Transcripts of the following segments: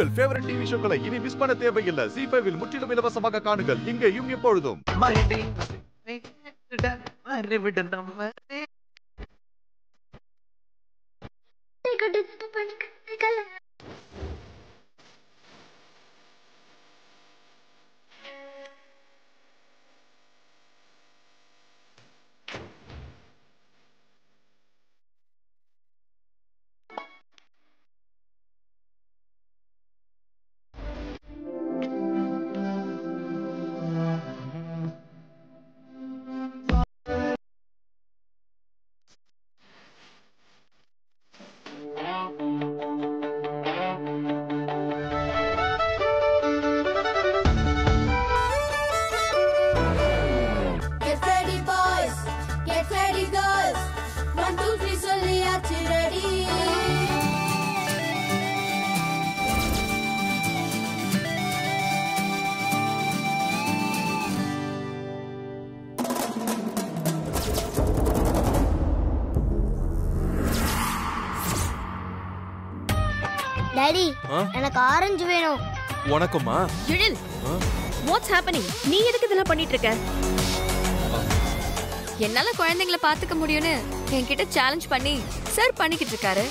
உங்கள் favourite TV ஷோக்களை இனி miss பண்ண தேவையில்லை. ஜீ5 இல் முற்றிலும் இலவசமாக காணுங்கள். இங்கேயும் எப்பொழுதும். டாடி எனக்கு ஆரஞ்சு வேணும். உனக்குமா? Ezhil, what's happening? நீ எதுக்கு இதெல்லாம் பண்ணிட்டு இருக்க? என்னால குழந்தைகளை பாத்துக்க முடியும்னு என்கிட்ட சேலஞ்ச் பண்ணி சார் பண்ணிக்கிட்டு இருக்காரு.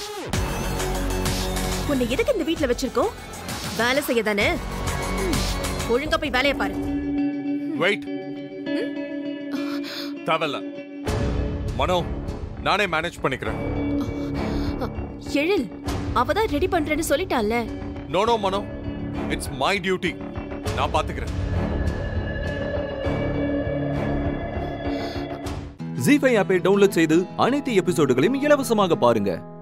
உன்னை எதுக்கு இந்த வீட்ல வச்சிருக்கோம்? வேலை செய்ய தானே. ஒழுங்கா போய் வேலைய பாரு. வெயிட். தவல. மனோ, நானே மேனேஜ் பண்ணிக்கிறேன். எழில், அவதான் ரெடி பண்றேன்னு சொல்லிட்டான்ல. No no Mano, it's my duty. நான் பாத்துக்கிறேன். ஜீ5 ஆப்பை டவுன்லோட் செய்து அனைத்து எபிசோடுகளையும் இலவசமாக பாருங்க.